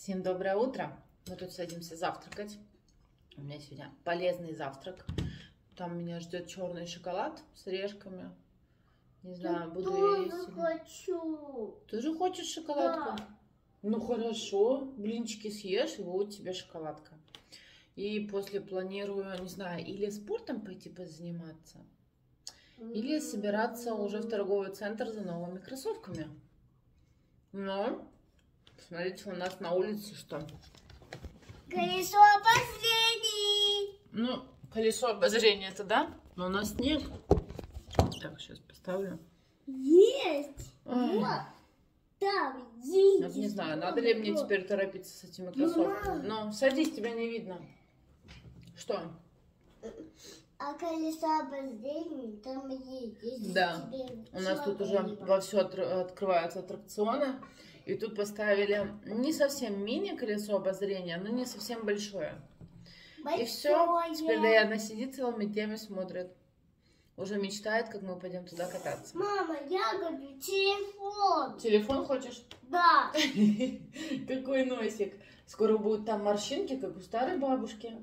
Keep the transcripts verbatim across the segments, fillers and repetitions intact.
Всем доброе утро. Мы тут садимся завтракать. У меня сегодня полезный завтрак. Там меня ждет черный шоколад с орешками. Не знаю, буду я есть. Я тоже хочу. Ты же хочешь шоколадку? Да. Ну хорошо, блинчики съешь, и вот тебе шоколадка. И после планирую, не знаю, или спортом пойти позаниматься, или собираться уже в торговый центр за новыми кроссовками. Но, смотрите, у нас на улице что? Колесо обозрений. Ну, колесо обозрения это да, но у нас снег. Так, сейчас поставлю. Есть. Ой. Вот. Там есть. Вот не знаю, надо ли мне теперь торопиться с этими кроссовками. Но садись, тебя не видно. Что? А колесо обозрений там есть. Если Да, тебе у нас тут уже человека вовсю открываются аттракционы. И тут поставили не совсем мини-колесо обозрения, но не совсем большое. большое. И все, теперь Даяна сидит целыми днями, смотрит. Уже мечтает, как мы пойдем туда кататься. Мама, я говорю, телефон. Телефон хочешь? Да. Какой носик. Скоро будут там морщинки, как у старой бабушки.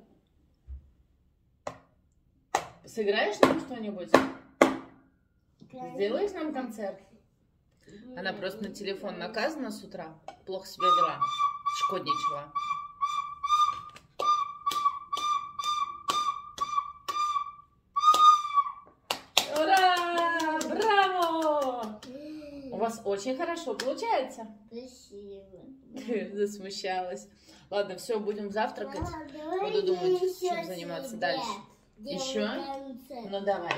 Сыграешь нам что-нибудь? Сделаешь нам концерт? Она просто на телефон наказана с утра. Плохо себя вела. Шкодничала. Ура! Браво! У вас очень хорошо получается. Спасибо. Засмущалась. Ладно, все, будем завтракать. Мама, давай Буду думать, еще чем заниматься себе дальше. делаем Еще? концерт. Ну давай.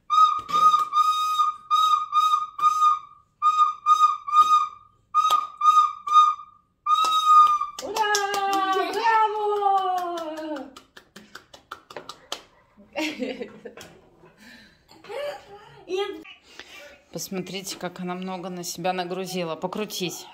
Ура! Браво! Посмотрите, как она много на себя нагрузила. Покрутись.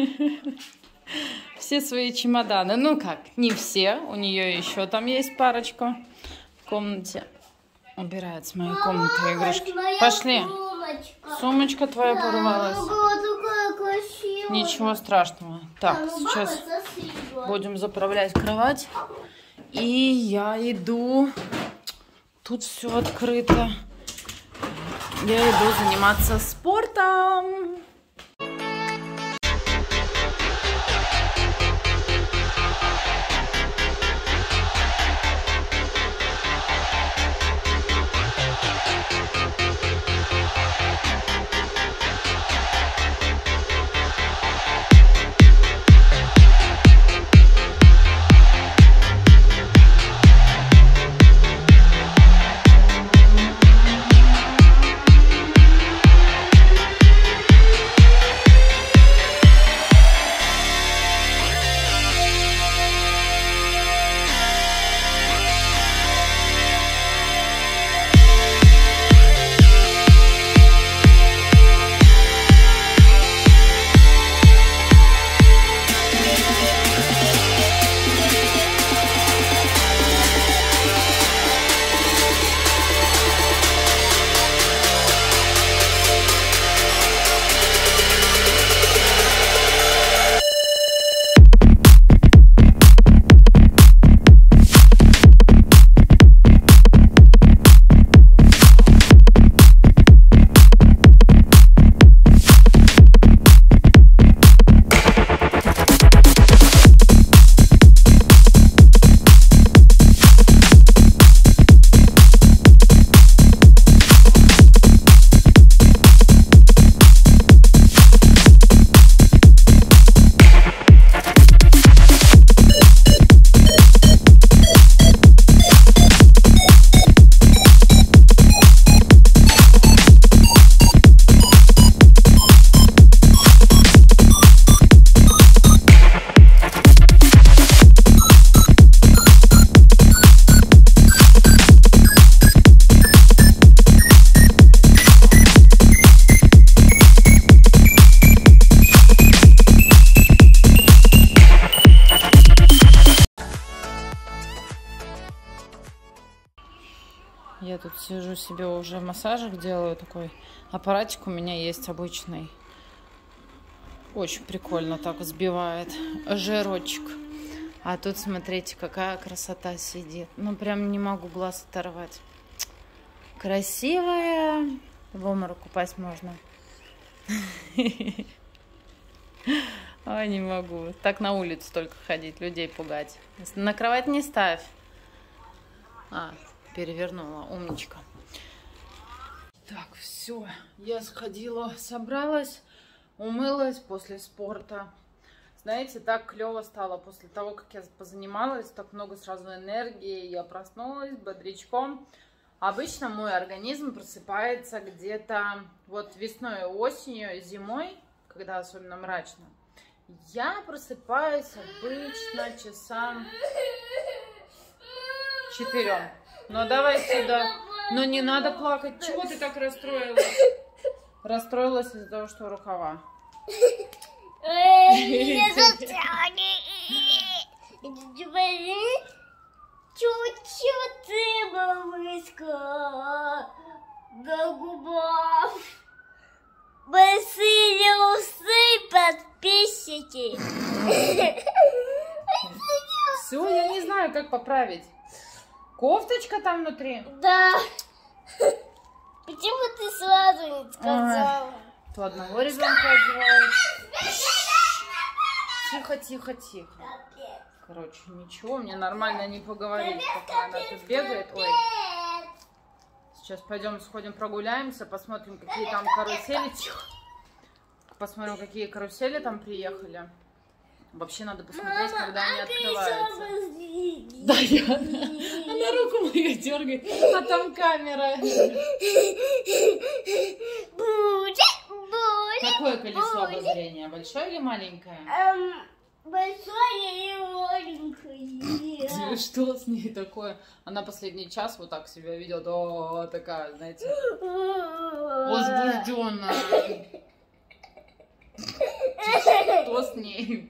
Все свои чемоданы. Ну как, не все. У нее еще там есть парочка в комнате. Убирает с моей комнаты игрушки. Пошли. Сумочка. Сумочка твоя Да, порвалась. она была такая красивая. Ничего страшного. Так, А, ну, сейчас мама засыпала. будем заправлять кровать. И я иду. Тут все открыто. Я иду заниматься спортом. Я тут сижу себе уже массажик делаю, такой аппаратик у меня есть обычный. Очень прикольно так взбивает жирочек. А тут, смотрите, какая красота сидит. Ну, прям не могу глаз оторвать. Красивая. В обморок упасть можно. Ой, не могу. Так на улицу только ходить, людей пугать. На кровать не ставь. А, перевернула. Умничка. Так, все. Я сходила, собралась, умылась после спорта. Знаете, так клево стало после того, как я позанималась. Так много сразу энергии. Я проснулась бодрячком. Обычно мой организм просыпается где-то вот весной, осенью, зимой, когда особенно мрачно. Я просыпаюсь обычно часам четырем. Но давай сюда. Но не надо плакать. Чего ты так расстроилась? Расстроилась из-за того, что рукава. Чуть-чуть малышка на губах. Большие усы, подписчики. Все, я не знаю, как поправить. Кофточка там внутри? Да. Почему ты сразу не сказала? То одного ребенка одевают. Тихо, тихо, тихо. Короче, ничего, мне нормально не поговорить, пока она тут бегает. Ой. Сейчас пойдем, сходим, прогуляемся, посмотрим, какие там карусели. Тихо. Посмотрим, какие карусели там приехали. Вообще надо посмотреть, мама, когда они открываются. Да, я. Она руку мою дергает, а там камера. Какое колесо обозрения? Большое или маленькое? Большое и маленькое. Что с ней такое? Она последний час вот так себя ведет. О, такая, знаете, возбужденная. Что с ней?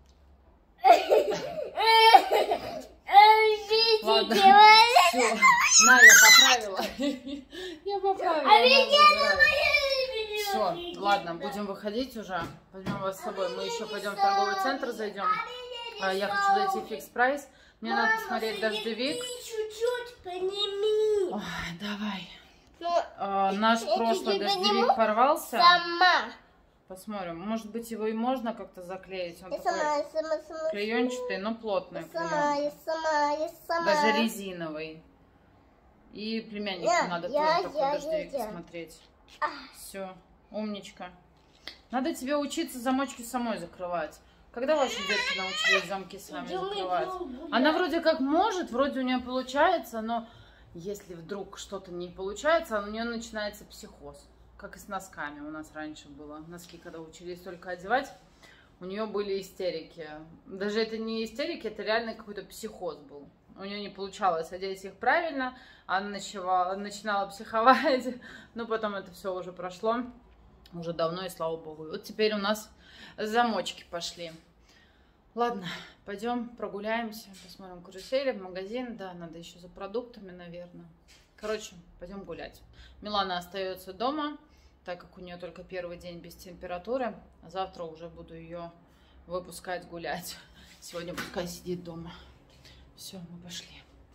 Ладно, все, на, я поправила. Я поправила. Все, ладно, будем выходить уже. Возьмем вас с собой. Мы еще пойдем в торговый центр, зайдем. Я хочу зайти в Фикс Прайс. Мне надо посмотреть дождевик. Чуть-чуть подними. Ой, давай. А, наш прошлый дождевик порвался. Сама. Посмотрим. Может быть, его и можно как-то заклеить. Он Я такой сама, я сама, сама. клеенчатый, но плотный. Я сама, я сама, я сама. Даже резиновый. И племяннику Я, надо я, тоже такой я, дождевик я, я. смотреть. Все, умничка. Надо тебе учиться замочки самой закрывать. Когда ваши детки научились замки сами закрывать? Она вроде как может, вроде у нее получается, но если вдруг что-то не получается, у нее начинается психоз. Как и с носками у нас раньше было.Носки, когда учились только одевать, у нее были истерики. Даже это не истерики, это реально какой-то психоз был. У нее не получалось одеть их правильно, она начала, начинала психовать, но потом это все уже прошло, уже давно, и слава богу. И вот теперь у нас замочки пошли. Ладно, пойдем прогуляемся, посмотрим карусели, в магазин. Да, надо еще за продуктами, наверное. Короче, пойдем гулять. Милана остается дома, так как у нее только первый день без температуры. А завтра уже буду ее выпускать гулять. Сегодня пускай сидит дома. Все, мы пошли.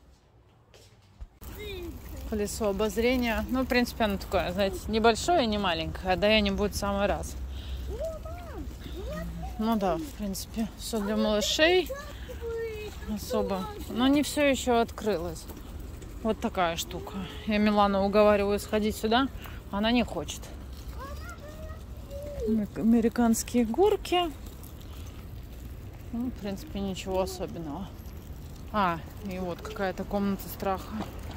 Колесо обозрения. Ну, в принципе, оно такое, знаете, небольшое и не маленькое. Да, я не будет в самый раз. Ну да, в принципе, все для малышей. Особо. Но не все еще открылось. Вот такая штука. Я Милану уговариваю сходить сюда. Она не хочет. Американские горки. Ну, в принципе, ничего особенного. А, и вот какая-то комната страха.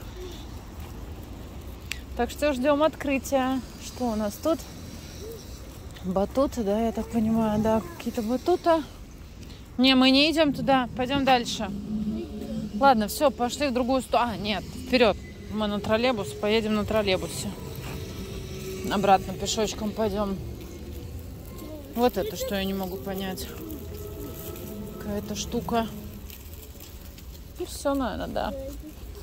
Так что ждем открытия. Что у нас тут? Батуты, да, я так понимаю, да, какие-то батуты. Не, мы не идем туда, пойдем дальше. Ладно, все, пошли в другую сторону. А, нет, вперед. Мы на троллейбус, поедем на троллейбусе. Обратно пешочком пойдем. Вот это, что я не могу понять. Какая-то штука. И все, наверное, да.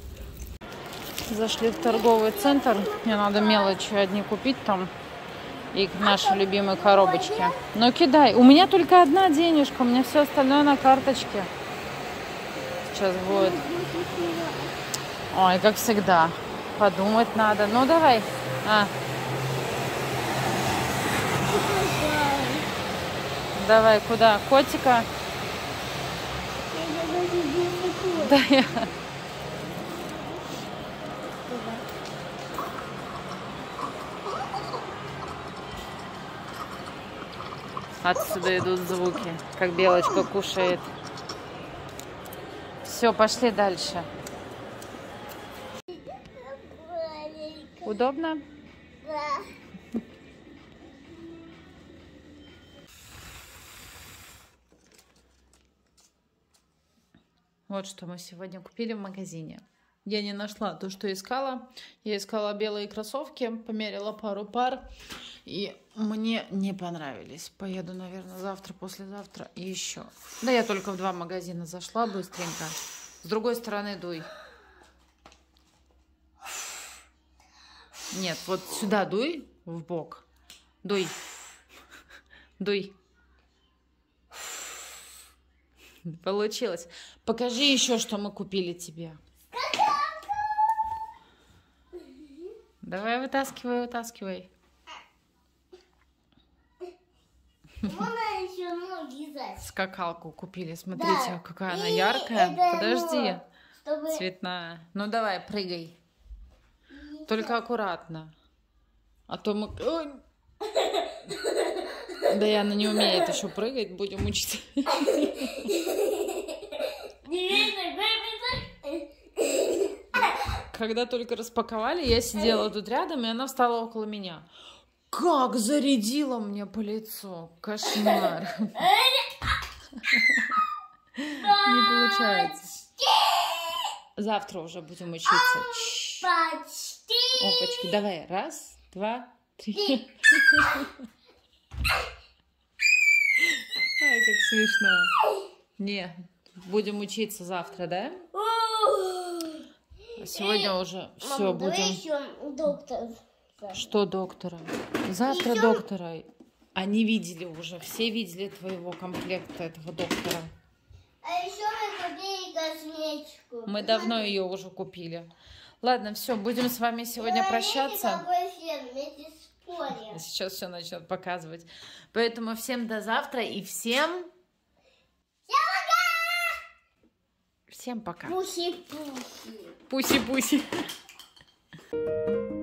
Зашли в торговый центр. Мне надо мелочи одни купить там. И к нашей любимой коробочке. Ну, кидай. У меня только одна денежка, у меня все остальное на карточке. Сейчас будет. Ой, как всегда. Подумать надо. Ну, давай. А. Давай, куда? Котика? Да, я... Отсюда идут звуки, как белочка кушает. Все, пошли дальше. Удобно? Да. Вот что мы сегодня купили в магазине. Я не нашла то, что искала. Я искала белые кроссовки, померила пару пар. И мне не понравились. Поеду, наверное, завтра, послезавтра и еще. Да я только в два магазина зашла быстренько. С другой стороны дуй. Нет, вот сюда дуй, в бок. Дуй. Дуй. Получилось. Покажи еще, что мы купили тебе. Давай, вытаскивай, вытаскивай. Можно еще ноги зать. Скакалку купили. Смотрите, Да. какая она И яркая. это Подожди. оно, чтобы... Цветная. Ну давай, прыгай. Только аккуратно. А то мы... Ой. Да и она не умеет еще прыгать. Будем учиться. Когда только распаковали, я сидела тут рядом, и она встала около меня. Как зарядила мне по лицу. Кошмар. Не получается. Завтра уже будем учиться. Почти. Опачки, давай. Раз, два, три. Ай, как смешно. Не, будем учиться завтра, да? Сегодня уже все Мам, давай будем. еще доктор. Что доктора? Завтра Еще- доктора. Они видели уже, все видели твоего комплекта этого доктора. А еще мы купили косметику. Мы давно ее уже купили. Ладно, все, будем с вами сегодня прощаться. Какой фен вместе с полем. Сейчас все начнет показывать. Поэтому всем до завтра и всем... Всем пока. Пуси-пуси. Пуси-пуси.